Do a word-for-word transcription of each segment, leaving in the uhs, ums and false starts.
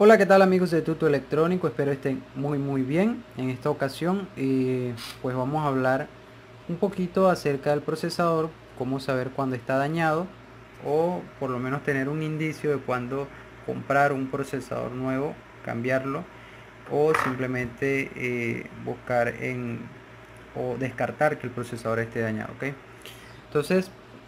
Hola, ¿qué tal amigos de Tuto Electrónico? Espero estén muy muy bien. En esta ocasión eh, pues vamos a hablar un poquito acerca del procesador, cómo saber cuándo está dañado o por lo menos tener un indicio de cuándo comprar un procesador nuevo, cambiarlo o simplemente eh, buscar en o descartar que el procesador esté dañado, ¿ok? Entonces,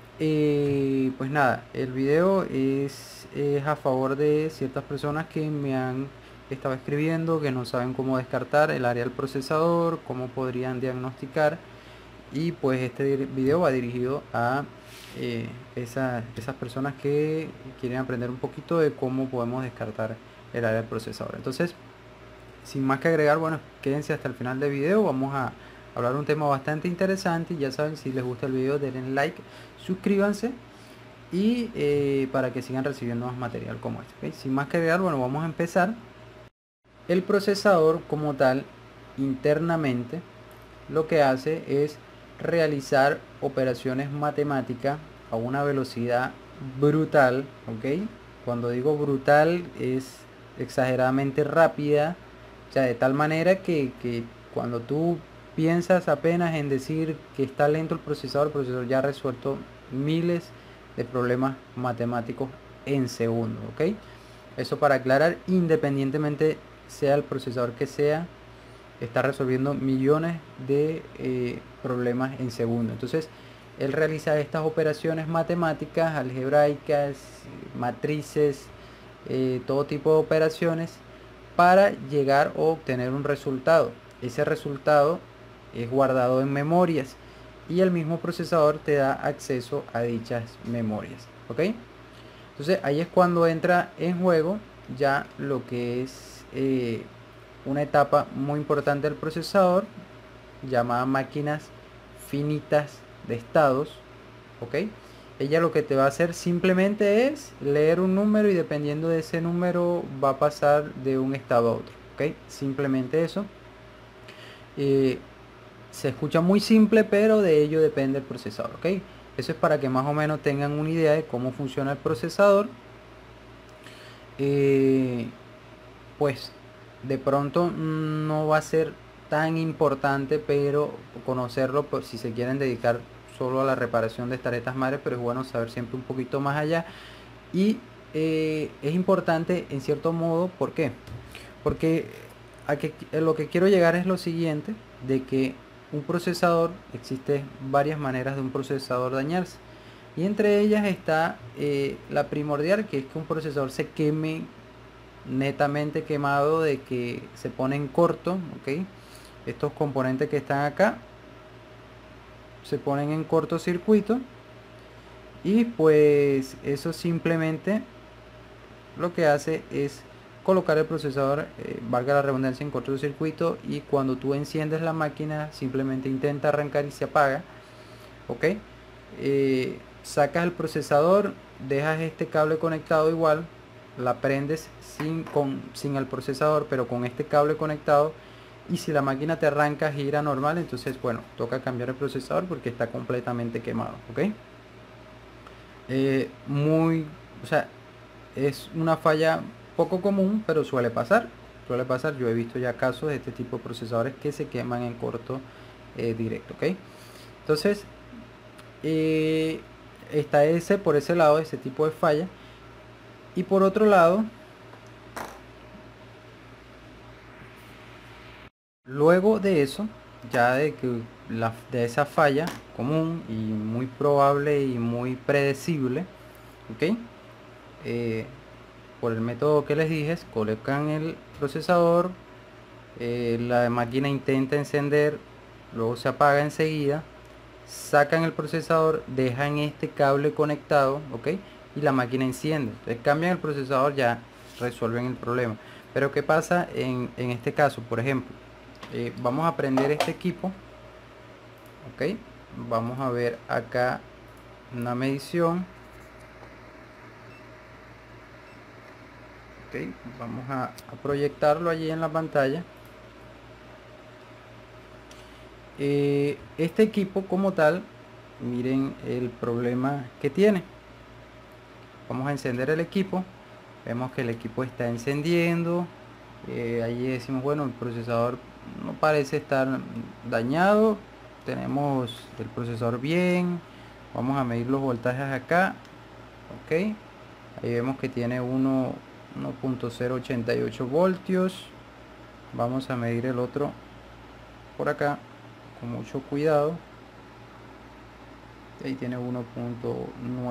eh, pues nada, el video es, es a favor de ciertas personas que me han estado escribiendo, que no saben cómo descartar el área del procesador, cómo podrían diagnosticar. Y pues este video va dirigido a eh, esa- esas personas que quieren aprender un poquito de cómo podemos descartar el área del procesador. Entonces, sin más que agregar, bueno, quédense hasta el final del video. Vamos a hablar un tema bastante interesante. Ya saben, si les gusta el video, denle like, suscríbanse y eh, para que sigan recibiendo más material como este, ¿okay? Sin más que agregar, bueno, vamos a empezar. El procesador como tal, internamente, lo que hace es realizar operaciones matemáticas a una velocidad brutal, ¿ok? Cuando digo brutal es exageradamente rápida, o sea, de tal manera que, que cuando tú piensas apenas en decir que está lento el procesador, el procesador ya ha resuelto miles de problemas matemáticos en segundos, ¿ok? Eso para aclarar, independientemente sea el procesador que sea, está resolviendo millones de eh, problemas en segundo. Entonces, él realiza estas operaciones matemáticas, algebraicas, matrices, eh, todo tipo de operaciones para llegar o obtener un resultado. Ese resultado es guardado en memorias y el mismo procesador te da acceso a dichas memorias, ¿ok? Entonces ahí es cuando entra en juego ya lo que es eh, una etapa muy importante del procesador llamada máquinas finitas de estados, ¿ok? Ella lo que te va a hacer simplemente es leer un número y dependiendo de ese número va a pasar de un estado a otro, ¿ok? Simplemente eso. Eh, se escucha muy simple, pero de ello depende el procesador, ¿ok? Eso es para que más o menos tengan una idea de cómo funciona el procesador. Eh, pues de pronto no va a ser tan importante, pero conocerlo por si se quieren dedicar solo a la reparación de tarjetas madres, pero es bueno saber siempre un poquito más allá. Y eh, es importante en cierto modo, ¿por qué? Porque a que, a lo que quiero llegar es lo siguiente, de que un procesador, existe varias maneras de un procesador dañarse. Y entre ellas está eh, la primordial, que es que un procesador se queme netamente quemado, de que se pone en corto, ¿ok? Estos componentes que están acá se ponen en cortocircuito y pues eso simplemente lo que hace es colocar el procesador, eh, valga la redundancia, en cortocircuito, y cuando tú enciendes la máquina simplemente intenta arrancar y se apaga, ¿ok? Eh, sacas el procesador, dejas este cable conectado igual, la prendes sin, con, sin el procesador, pero con este cable conectado, y si la máquina te arranca, gira normal, entonces bueno, toca cambiar el procesador porque está completamente quemado, ¿ok? Eh, muy, o sea, es una falla poco común, pero suele pasar, suele pasar, yo he visto ya casos de este tipo de procesadores que se queman en corto eh, directo, ¿ok? Entonces, eh, está ese por ese lado, ese tipo de falla. Y por otro lado, luego de eso, ya de que la, de esa falla común y muy probable y muy predecible, ¿ok? Eh, por el método que les dije, colocan el procesador, eh, la máquina intenta encender, luego se apaga enseguida, sacan el procesador, dejan este cable conectado, ¿ok? Y la máquina enciende. Entonces cambian el procesador, ya resuelven el problema. Pero ¿qué pasa en, en este caso? Por ejemplo, eh, vamos a prender este equipo, ¿ok? Vamos a ver acá una medición, ¿ok? Vamos a, a proyectarlo allí en la pantalla. Eh, este equipo como tal, miren el problema que tiene. Vamos a encender el equipo Vemos que el equipo está encendiendo. Eh, allí decimos, bueno, el procesador no parece estar dañado, tenemos el procesador bien. Vamos a medir los voltajes acá. Ok, ahí vemos que tiene uno punto cero ochenta y ocho voltios. Vamos a medir el otro por acá con mucho cuidado. Ahí tiene uno punto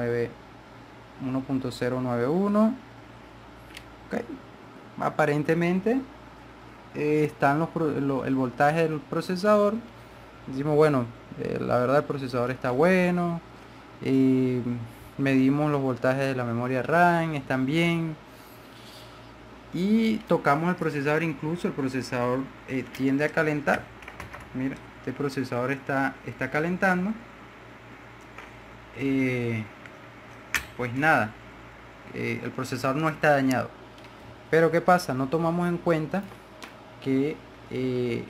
cero nueve uno. Okay. Aparentemente eh, están los, lo, el voltaje del procesador. Decimos, bueno, eh, la verdad el procesador está bueno. Y medimos los voltajes de la memoria RAM, están bien. Y tocamos el procesador, incluso el procesador eh, tiende a calentar. Mira, este procesador está, está calentando. Eh, pues nada, eh, el procesador no está dañado. Pero ¿qué pasa? No tomamos en cuenta que eh,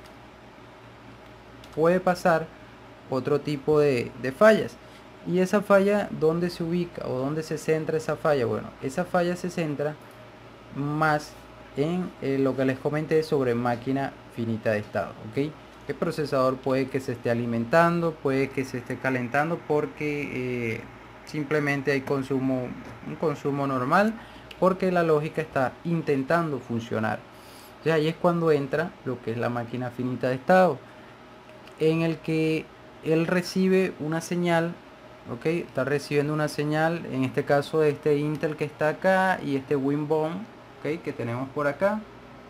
puede pasar otro tipo de, de fallas. Y esa falla, ¿dónde se ubica o dónde se centra esa falla? Bueno, esa falla se centra más en eh, lo que les comenté sobre máquina finita de estado. ¿Ok? El procesador puede que se esté alimentando, puede que se esté calentando porque eh, simplemente hay consumo, un consumo normal, porque la lógica está intentando funcionar. Entonces ahí es cuando entra lo que es la máquina finita de estado, en el que él recibe una señal. Ok, está recibiendo una señal, en este caso este Intel que está acá y este Winbom, ok, que tenemos por acá.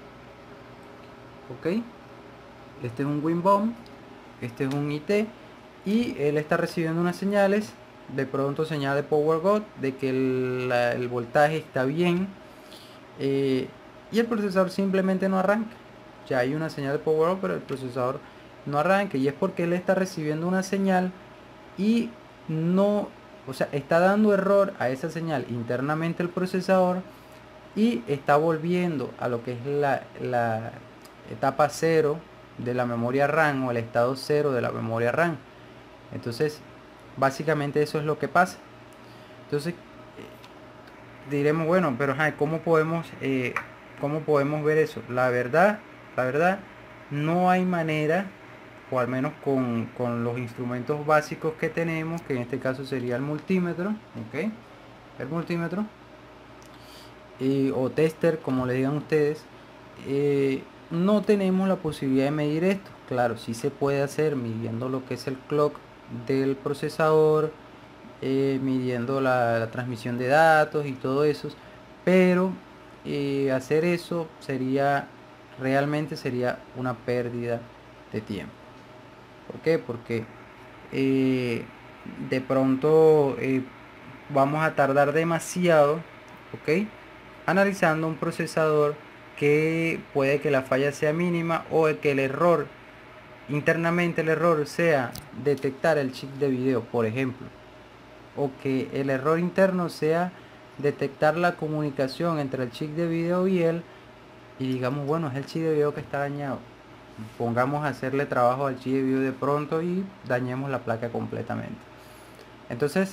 Ok, este es un Winbom, este es un I T, y él está recibiendo unas señales, de pronto señal de Power God de que el, la, el voltaje está bien, eh, y el procesador simplemente no arranca. Ya hay una señal de Power God, pero el procesador no arranca, y es porque él está recibiendo una señal y no, o sea, está dando error a esa señal internamente el procesador, y está volviendo a lo que es la, la etapa cero de la memoria RAM, o el estado cero de la memoria RAM. Entonces básicamente eso es lo que pasa. Entonces eh, diremos, bueno, pero ajá, ¿cómo podemos eh, cómo podemos ver eso? La verdad, la verdad no hay manera, o al menos con, con los instrumentos básicos que tenemos, que en este caso sería el multímetro. Ok, el multímetro eh, o tester, como le digan ustedes, eh, no tenemos la posibilidad de medir esto. Claro, sí se puede hacer midiendo lo que es el clock del procesador, eh, midiendo la, la transmisión de datos y todo eso, pero eh, hacer eso sería, realmente sería una pérdida de tiempo. ¿Por qué? Porque eh, de pronto eh, vamos a tardar demasiado, ¿ok?, analizando un procesador, que puede que la falla sea mínima, o que el error internamente, el error sea detectar el chip de video, por ejemplo, o que el error interno sea detectar la comunicación entre el chip de video y él, y digamos, bueno, es el chip de video que está dañado. Pongamos a hacerle trabajo al chip de video de pronto y dañemos la placa completamente. Entonces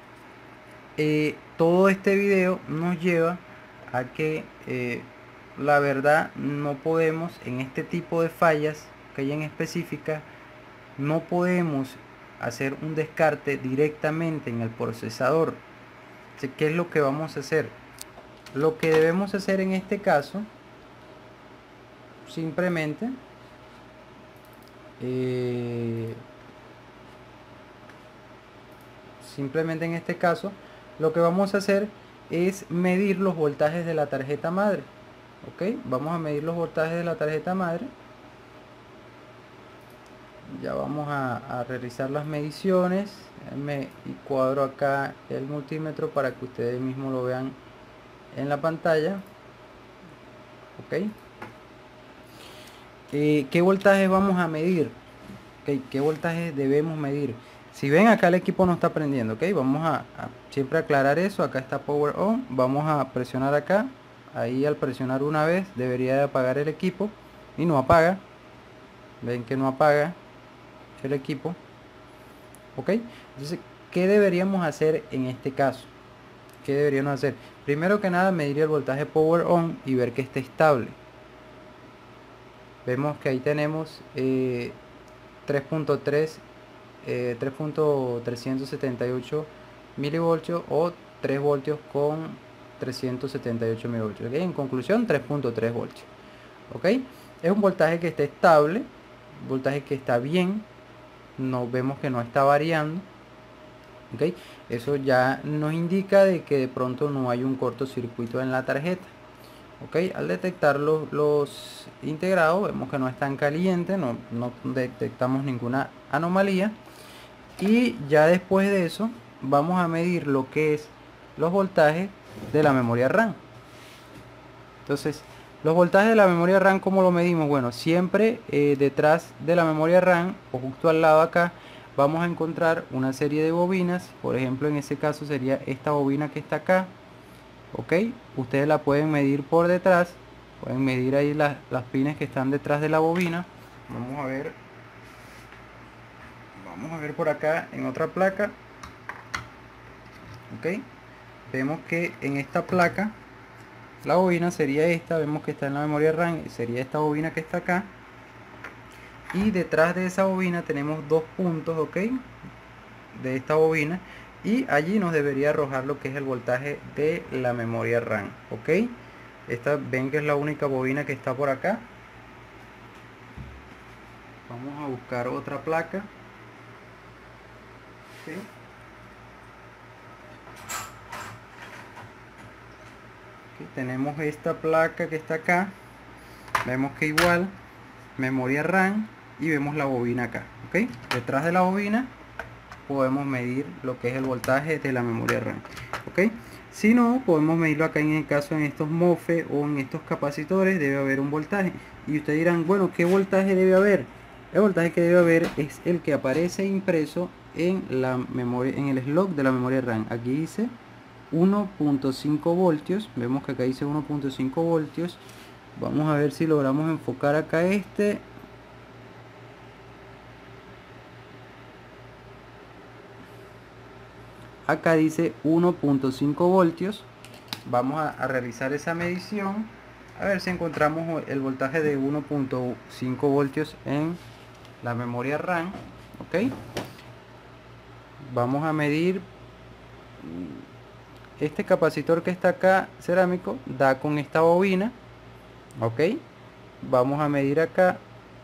eh, todo este video nos lleva a que eh, la verdad no podemos, en este tipo de fallas que hay en específica, no podemos hacer un descarte directamente en el procesador. Así, ¿qué es lo que vamos a hacer? Lo que debemos hacer en este caso, simplemente eh, simplemente en este caso lo que vamos a hacer es medir los voltajes de la tarjeta madre. Ok, vamos a medir los voltajes de la tarjeta madre. Ya vamos a, a realizar las mediciones. Me cuadro acá el multímetro para que ustedes mismos lo vean en la pantalla. Ok, eh, ¿qué voltajes vamos a medir? Okay, ¿qué voltaje debemos medir? Si ven, acá el equipo no está prendiendo. Ok, vamos a, a siempre aclarar eso. Acá está Power On. Vamos a presionar acá. Ahí, al presionar una vez, debería de apagar el equipo, y no apaga. Ven que no apaga el equipo. Ok, entonces, ¿qué deberíamos hacer en este caso? ¿Qué deberíamos hacer? Primero que nada medir el voltaje power on y ver que esté estable. Vemos que ahí tenemos eh, tres punto tres, eh, tres punto trescientos setenta y ocho milivoltios o tres voltios con trescientos setenta y ocho milivoltios. ¿Okay? En conclusión, tres punto tres voltios. ¿Ok? Es un voltaje que está estable, un voltaje que está bien, no vemos que no está variando. ¿Ok? Eso ya nos indica de que de pronto no hay un cortocircuito en la tarjeta. ¿Ok? Al detectar los, los integrados vemos que no están calientes, no, no detectamos ninguna anomalía. Y ya después de eso vamos a medir lo que es los voltajes de la memoria RAM. Entonces, los voltajes de la memoria RAM, ¿cómo lo medimos? Bueno, siempre eh, detrás de la memoria RAM o justo al lado acá vamos a encontrar una serie de bobinas. Por ejemplo, en ese caso sería esta bobina que está acá. Ok, ustedes la pueden medir por detrás, pueden medir ahí las, las pines que están detrás de la bobina. Vamos a ver, vamos a ver por acá en otra placa. Ok, vemos que en esta placa la bobina sería esta, vemos que está en la memoria RAM, sería esta bobina que está acá. Y detrás de esa bobina tenemos dos puntos, ok, de esta bobina. Y allí nos debería arrojar lo que es el voltaje de la memoria RAM, ok. Esta ven que es la única bobina que está por acá. Vamos a buscar otra placa. ¿Sí? Aquí tenemos esta placa que está acá. Vemos que igual memoria RAM y vemos la bobina acá, ¿ok? Detrás de la bobina podemos medir lo que es el voltaje de la memoria RAM, ¿ok? Si no, podemos medirlo acá en el caso en estos MOSFET o en estos capacitores, debe haber un voltaje. Y ustedes dirán, bueno, ¿qué voltaje debe haber? El voltaje que debe haber es el que aparece impreso en la memoria, en el slot de la memoria RAM. Aquí dice uno punto cinco voltios, vemos que acá dice uno punto cinco voltios. Vamos a ver si logramos enfocar acá este. Acá dice uno punto cinco voltios. Vamos a, a realizar esa medición a ver si encontramos el voltaje de uno punto cinco voltios en la memoria RAM. Ok, vamos a medir este capacitor que está acá cerámico, da con esta bobina. Ok, vamos a medir acá.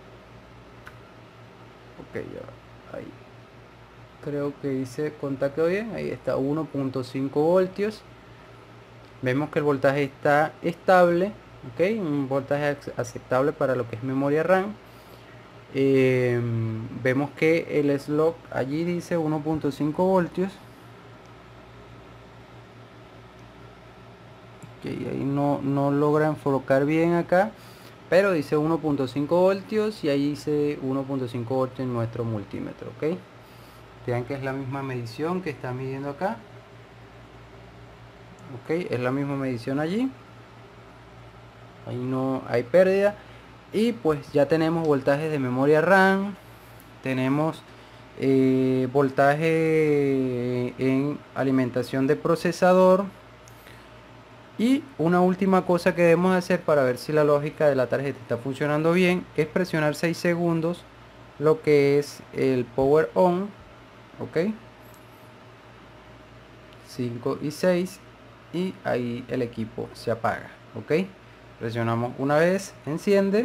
Ok, ya, ahí creo que hice contacto bien, ahí está uno punto cinco voltios. Vemos que el voltaje está estable, ok, un voltaje aceptable para lo que es memoria RAM. Eh, vemos que el slot allí dice uno punto cinco voltios. Okay, ahí no, no logra enfocar bien acá, pero dice uno punto cinco voltios y ahí dice uno punto cinco voltios en nuestro multímetro, ok. Vean que es la misma medición que está midiendo acá. Ok, es la misma medición allí. Ahí no hay pérdida. Y pues ya tenemos voltajes de memoria RAM. Tenemos eh, voltaje en alimentación de procesador. Y una última cosa que debemos hacer para ver si la lógica de la tarjeta está funcionando bien es presionar seis segundos lo que es el power on. Ok, cinco y seis, y ahí el equipo se apaga. Ok, presionamos una vez, enciende.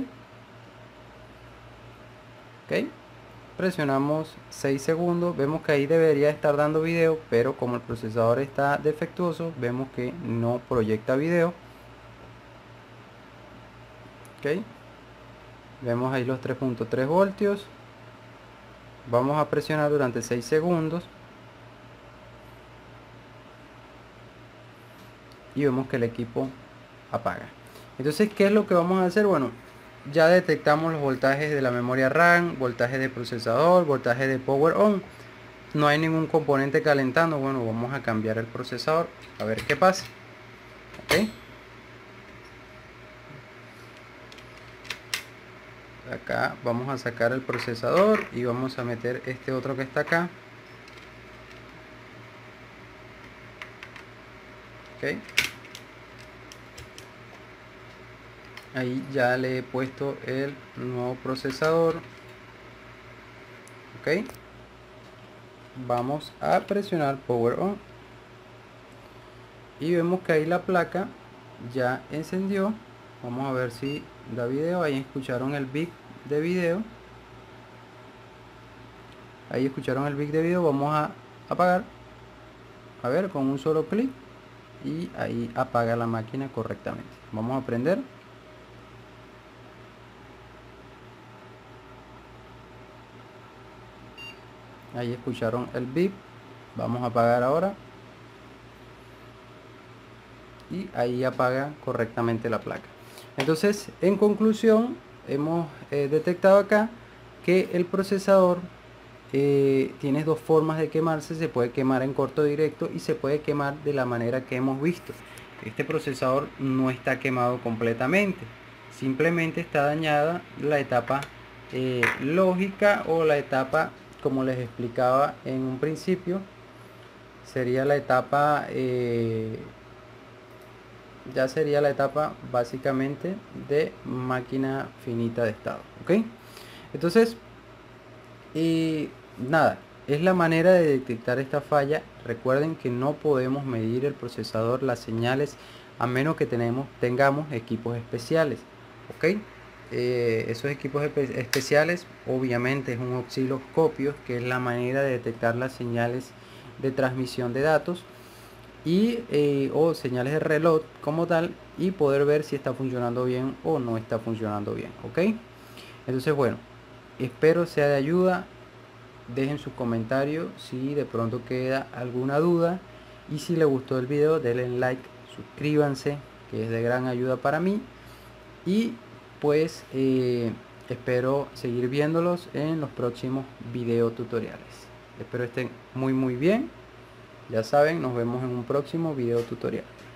Ok, presionamos seis segundos, vemos que ahí debería estar dando video, pero como el procesador está defectuoso vemos que no proyecta video. Ok, vemos ahí los tres punto tres voltios. Vamos a presionar durante seis segundos y vemos que el equipo apaga. Entonces, ¿qué es lo que vamos a hacer? Bueno, ya detectamos los voltajes de la memoria RAM, voltaje de procesador, voltaje de power on. No hay ningún componente calentando. Bueno, vamos a cambiar el procesador a ver qué pasa. ¿Okay? Acá vamos a sacar el procesador y vamos a meter este otro que está acá. ¿Okay? Ahí ya le he puesto el nuevo procesador. Ok, vamos a presionar power on y vemos que ahí la placa ya encendió. Vamos a ver si da video. Ahí escucharon el bip de video. Ahí escucharon el bip de video. Vamos a apagar, a ver, con un solo clic, y ahí apaga la máquina correctamente. Vamos a prender. Ahí escucharon el bip. Vamos a apagar ahora y ahí apaga correctamente la placa. Entonces, en conclusión, hemos eh, detectado acá que el procesador eh, tiene dos formas de quemarse. Se puede quemar en corto directo y se puede quemar de la manera que hemos visto. Este procesador no está quemado completamente, simplemente está dañada la etapa eh, lógica, o la etapa, como les explicaba en un principio, sería la etapa eh, ya sería la etapa básicamente de máquina finita de estado. Ok, entonces y nada, es la manera de detectar esta falla. Recuerden que no podemos medir el procesador, las señales, a menos que tenemos, tengamos equipos especiales. Ok, eh, esos equipos espe especiales obviamente es un osciloscopio, que es la manera de detectar las señales de transmisión de datos y eh, o señales de reloj como tal, y poder ver si está funcionando bien o no está funcionando bien. Ok, entonces bueno, espero sea de ayuda. Dejen sus comentarios si de pronto queda alguna duda, y si les gustó el video denle like, suscríbanse, que es de gran ayuda para mí, y pues eh, espero seguir viéndolos en los próximos video tutoriales. Espero estén muy muy bien. Ya saben, nos vemos en un próximo video tutorial.